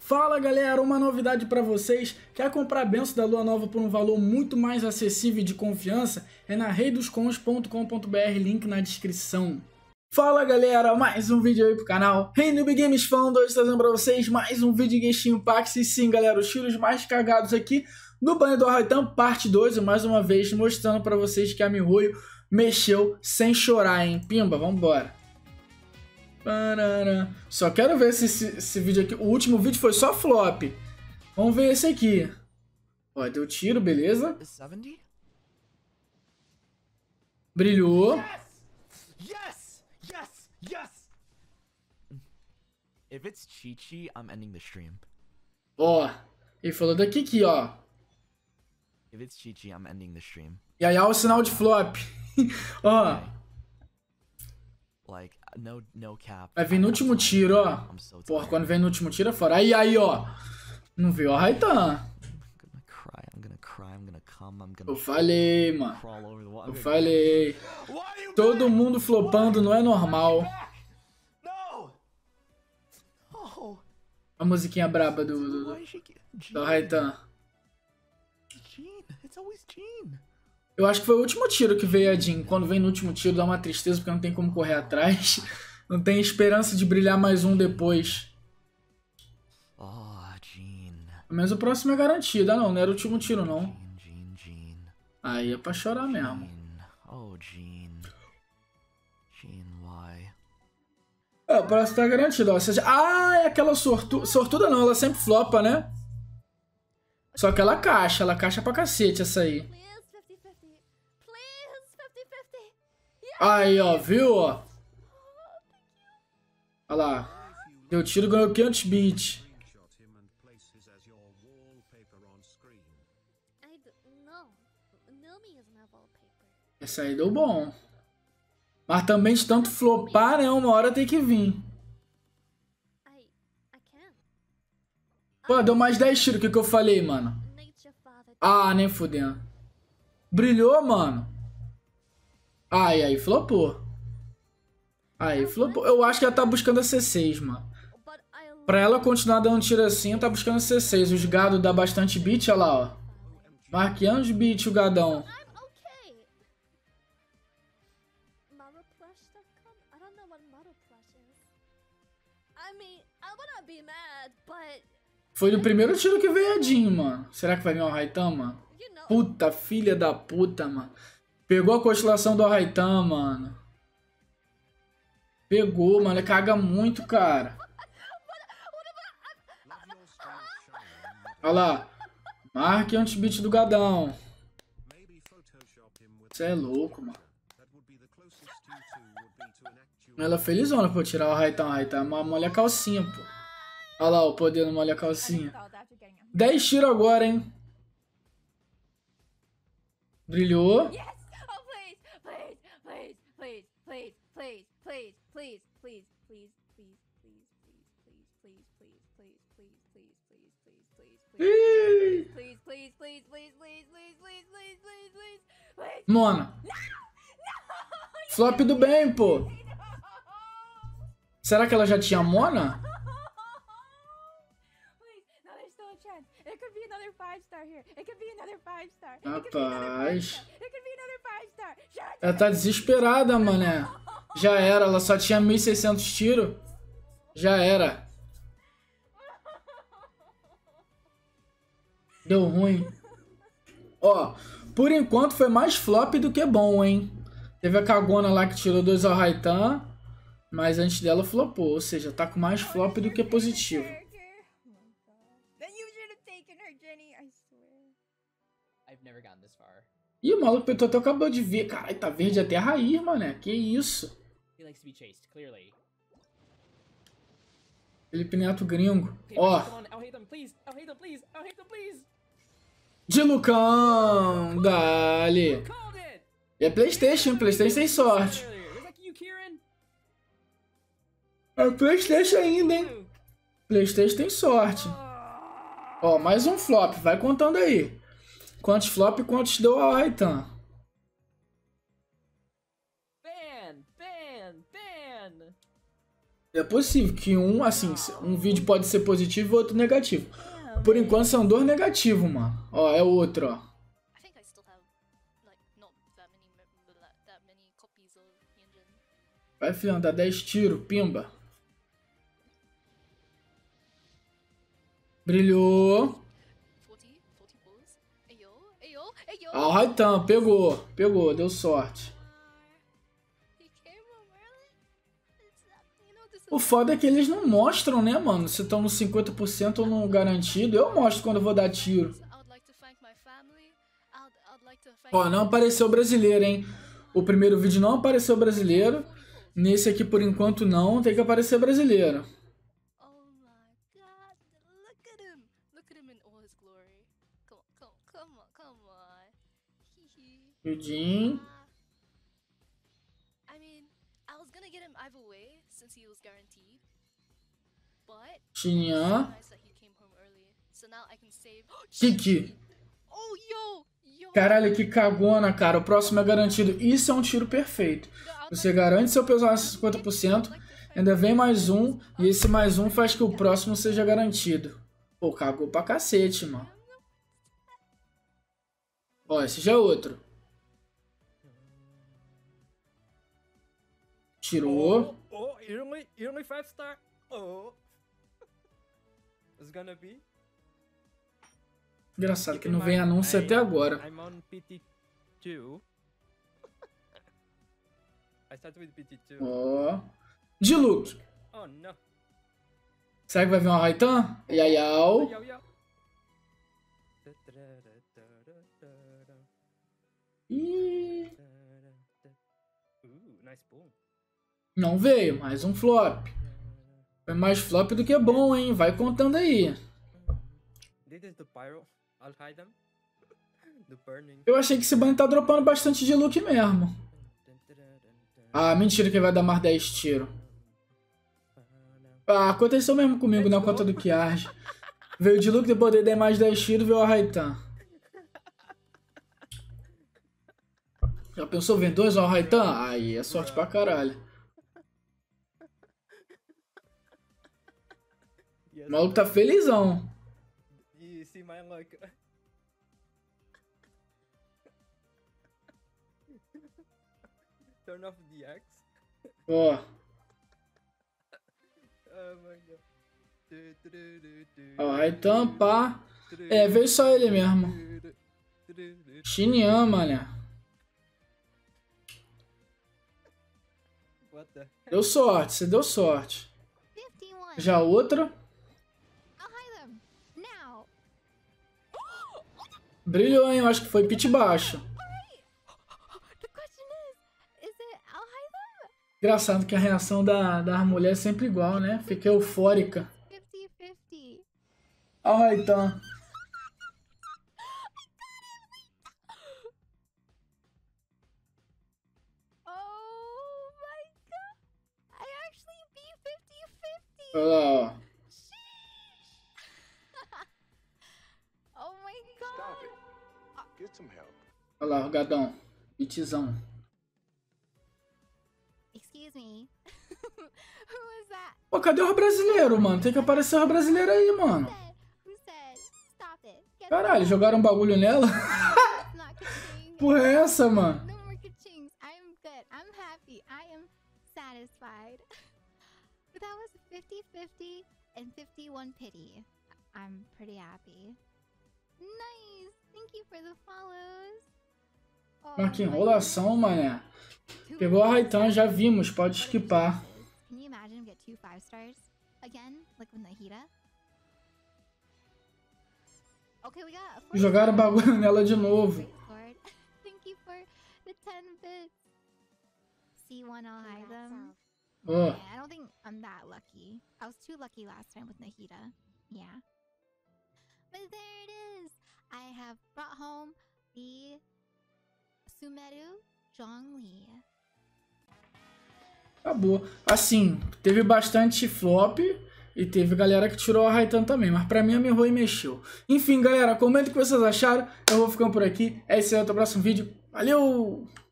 Fala galera, uma novidade para vocês. Quer comprar a benção da Lua Nova por um valor muito mais acessível e de confiança? É na reidoscons.com.br, link na descrição. Fala galera, mais um vídeo aí pro canal. Hey Noob Games Fã, hoje trazendo pra vocês mais um vídeo de Genshin Impact. E sim galera, os tiros mais cagados aqui no banho do Arraitan, parte 2. E mais uma vez mostrando pra vocês que a Mihoyo mexeu sem chorar, hein? Pimba, vambora. Só quero ver se esse vídeo aqui... O último vídeo foi só flop. Vamos ver esse aqui. Ó, deu tiro, beleza. Brilhou. Yes! Yes! Yes! If it's Chi-Chi, I'm ending the stream. Ó, ele falou daqui aqui, ó. If it's Chi-Chi, I'm ending the stream. E aí, ó, o sinal de flop. Ó. Like, no cap. Vai vir no último tiro, ó. Porra, quando vem no último tiro é fora. Aí, ó. Não viu a Arraitan. Eu falei, mano. Eu falei. Todo mundo flopando não é normal. A musiquinha braba do Arraitan. Eu acho que foi o último tiro que veio a Jean. Quando vem no último tiro dá uma tristeza porque não tem como correr atrás. Não tem esperança de brilhar mais um depois. Mas o próximo é garantido. Ah, não era o último tiro, não. Aí é pra chorar mesmo. É, o próximo tá garantido, ó. Ou seja, é aquela sortuda não, ela sempre flopa, né? Só que ela caixa pra cacete essa aí. Aí, ó, viu, ó? Olha lá. Deu tiro, ganhou 500 bits. Essa aí deu bom. Mas também de tanto flopar, né? Uma hora tem que vir. Pô, deu mais 10 tiros. O que eu falei, mano? Ah, nem fudendo. Brilhou, mano. Aí flopou. Aí flopou. Eu acho que ela tá buscando a C6, mano. Pra ela continuar dando tiro assim, ela tá buscando a C6. Os gados dá bastante bit, olha lá, ó. Marqueando os bits, o gadão. Foi no primeiro tiro que veio a Jean, mano. Será que vai vir o Arraitan, mano? Puta, filha da puta, mano. Pegou a constelação do Arraitan, mano. Pegou, mano. Ele caga muito, cara. Olha lá. Marque anti-beat do gadão. Você é louco, mano. Ela felizona pra eu tirar o Arraitan. Arraitan molha a calcinha, pô. Olha lá o poder no molha a calcinha. 10 tiros agora, hein. Brilhou. Mona. Flop do bem, pô. Será que ela já tinha Mona? Rapaz. Ela tá desesperada, mané. Já era, ela só tinha 1.600 tiros. Já era. Deu ruim. Ó, por enquanto foi mais flop do que bom, hein? Teve a cagona lá que tirou 2 ao Arraitan, mas antes dela flopou. Ou seja, tá com mais flop do que positivo. Ih, o maluco peitou até o cabelo de ver. Caralho, tá verde até a raiz, mané. Que isso? Felipe Neto gringo. Ó. De Lucão. Dali. E é Playstation, hein? Playstation tem sorte. É Playstation ainda, hein? Playstation tem sorte. Ó, mais um flop. Vai contando aí. Quantos flop e quantos deu ao Arraitan? É possível que assim, um vídeo pode ser positivo e outro negativo. Por enquanto são dois negativos, mano. Ó, é o outro, ó. Vai, filhão, dá 10 tiros, pimba. Brilhou. Ah, o Raitan, pegou, deu sorte. O foda é que eles não mostram, né, mano? Se estão no 50% ou no garantido. Eu mostro quando eu vou dar tiro. Ó, não apareceu brasileiro, hein? O primeiro vídeo não apareceu brasileiro. Nesse aqui, por enquanto, não. Tem que aparecer brasileiro. Judin. Xinhan. Kiki. Caralho, que cagona, cara. O próximo é garantido. Isso é um tiro perfeito. Você garante seu personagem 50%, ainda vem mais um, e esse mais um faz que o próximo seja garantido. Pô, cagou pra cacete, mano. Ó, esse já é outro. Tirou. Oh, only 5 star. Oh. It's gonna be. Engraçado que não vem anúncio até agora. I'm on PT2. I started with PT2. Ó. Diluc. Oh, no. Será que vai vir uma Raitan? Yayao. Ih. Nice boom. Não veio, mais um flop. Foi mais flop do que bom, hein? Vai contando aí. This is the pyro. I'll hide them. The burning. Eu achei que esse banho tá dropando bastante de look mesmo. Ah, mentira que vai dar mais 10 tiros. Ah, aconteceu mesmo comigo na conta do Kiarge. Veio de look, depois de dar mais 10 tiros, veio a Raitan. Já pensou, vem 2 ao Raitan? Aí é sorte pra caralho. O maluco tá felizão. You see my luck. Turn off the axe. Ó. Oh my god. Ó, Raitan, pá. É, veio só ele mesmo. Xinyan, mané. What the? Deu sorte, você deu sorte. Já outra. Brilhou, hein? Eu acho que foi pitch baixo. Engraçado que a reação da mulher é sempre igual, né? Fica eufórica. Olha o Raitan. Olha lá, ó. Olha lá, o gadão. Bitzão. Pô, cadê o brasileiro, mano? Tem que aparecer o brasileiro aí, mano. Caralho, jogaram um bagulho nela? Porra é essa, mano? That was 50-50 and 51 pity. I'm pretty happy. Nice! Thank you for the follows. Mas que enrolação, mané. Pegou a Raitan, já vimos, pode esquipar. Can you imagine get 2 5 stars again, like with Nahida? Okay, we got a Jogaram bagulho nela de novo. Thank you for the 10 bits. C1, I'll hide them. Oh. Yeah, I don't think I'm that lucky. I was too lucky last time with Nahida. Yeah. But there it is. I have brought home the Sumeru Zhongli. Acabou. Assim, teve bastante flop e teve galera que tirou a Raitan também, mas pra mim a Mihoe mexeu. Enfim, galera, comenta o que vocês acharam. Eu vou ficando por aqui. É isso aí, até o próximo vídeo. Valeu!